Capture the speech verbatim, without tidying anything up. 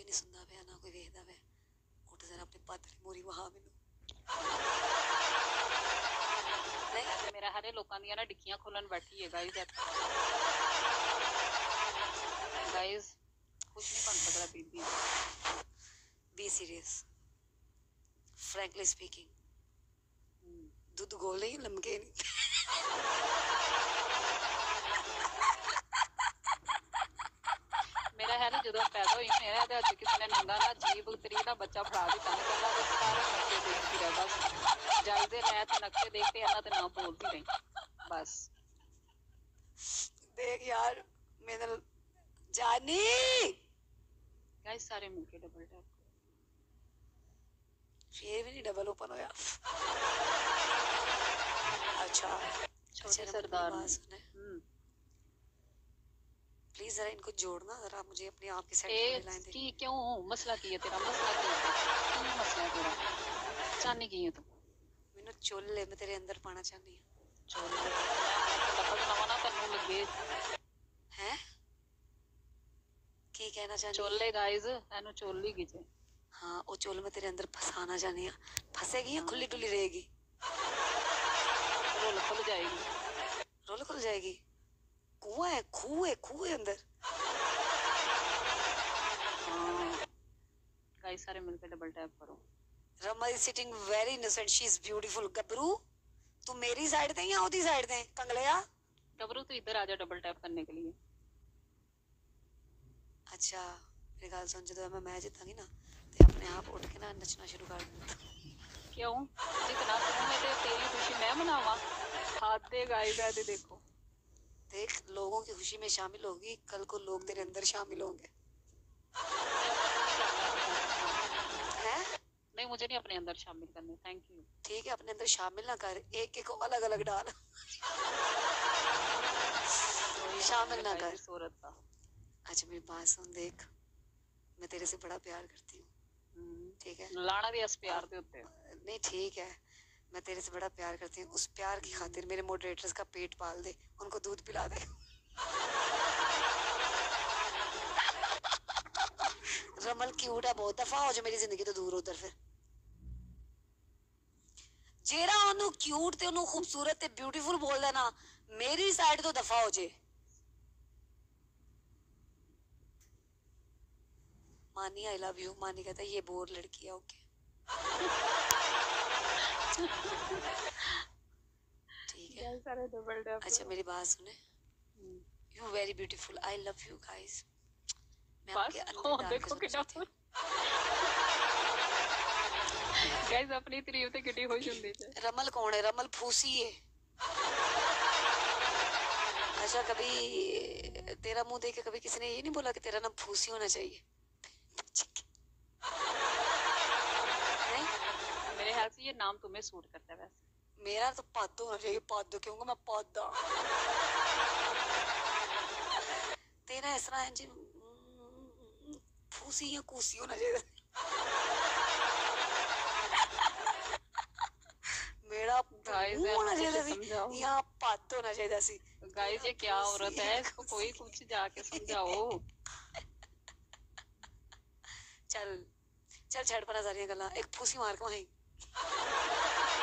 कोई नहीं सुनता पे ना कोई वेखदा पे उठ जरा अपनी पातली मोरी वहा मैनू नहीं मेरा हरे लोकां दी ना डिक्कियां खोलन बैठी है गाइस गाइस कुछ नहीं बन सकता बीबी बी सीरियस फ्रैंकली स्पीकिंग दूध गोल नहीं लमके नहीं मेरा है ना जो पैदा हुई मेरा ते अज किसी ने नंगा ना जीभ उतरी ना बच्चा फड़ा दिता ने कहना ते सारे नक्के देखती रह बस जायदे लै ते नक्के देखते ना ते ना बोलती रही बस देख यार मेरे जानी गाइस सारे मिलके डबल टैप फिर भी नहीं डबल ओपन होया अच्छा छोटे सरदार ने प्लीज जरा इनको जोड़ना जरा मुझे अपने आप की सेटिंग में लाइन दे की क्यों मसला की है तेरा मसला की है की मसला तेरा चाहनी की है तू मैंने चोले मैं तेरे अंदर पाना चाहनी हूं चोले मैं लफज लवा ना तन्नू लगे हैं की कहना चाहनी चोले गाइस एनु चोली कीजे हाँ वो चोल में तेरे अंदर फंसाना चाहनी हूं फंसेगी या खुली डुली रहेगी रोल खुल जाएगी रोल खुल जाएगी कुआं है खूह है खूह है अंदर गाइस सारे मिलकर डबल टैप करो Rama is sitting very innocent she is beautiful गबरू तू मेरी साइड थे या ओदी साइड थे कंगलिया गबरू तू इधर आ जा डबल टैप करने के लिए अच्छा मेरी गल सुन जब मैं मैच जीतांगी ना ते अपने आप उठ के ना नचना शुरू कर दूंगा क्यों जितना तू मैं ते तेरी खुशी मैं मनावा हाथ दे गाइस दे देखो देख लोगों की खुशी में शामिल होगी कल को लोग तेरे अंदर शामिल होंगे हैं नहीं मुझे नहीं अपने अंदर शामिल करने थैंक यू ठीक है अपने अंदर शामिल ना कर एक एक को अलग अलग डाल शामिल ना कर सूरत का अच्छा मेरी बात सुन देख मैं तेरे से बड़ा प्यार करती हूँ ठीक है लाना भी इस प्यार दे उत्ते नहीं ठीक है मैं तेरे से बड़ा प्यार करती हूँ उस प्यार की खातिर मेरे मॉडरेटर्स का पेट पाल दे उनको दूध पिला दे रमल क्यूट है बहुत दफा हो जा मेरी जिंदगी तो दूर उधर फिर जेरा ओनू क्यूट ते ओनू खूबसूरत ते ब्यूटीफुल बोल देना मेरी साइड तो दफा हो जे मानी आई लव यू मानी कहता है ये बोर लड़की है ओके ठीक है अच्छा मेरी बात सुने you very beautiful I love you guys मैं आपके अंदर देखो कितना गाइस अपनी तारीफ ते कितनी खुश होंदी है रमल कौन है रमल फूसी है अच्छा कभी तेरा मुंह देख के कभी किसी ने ये नहीं बोला कि तेरा नाम फूसी होना चाहिए नहीं मेरे ख्याल से ये नाम तुम्हें सूट करता है वैसे मेरा तो पादो होना चाहिए पादो क्योंकि मैं पादा तेरा इस तरह जी फूसी या कूसी होना चाहिए मेरा होना चाहिए या पाद होना चाहिए सी गाइस ये क्या औरत है इसको कोई कुछ जाके समझाओ चल चल छड़ पर सारियां गल्लां एक फूसी मार के वहीं